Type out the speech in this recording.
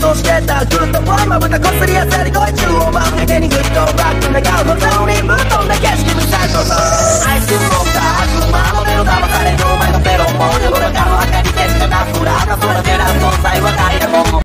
としてたグッドボーイまぶたこすりあさり声中を舞う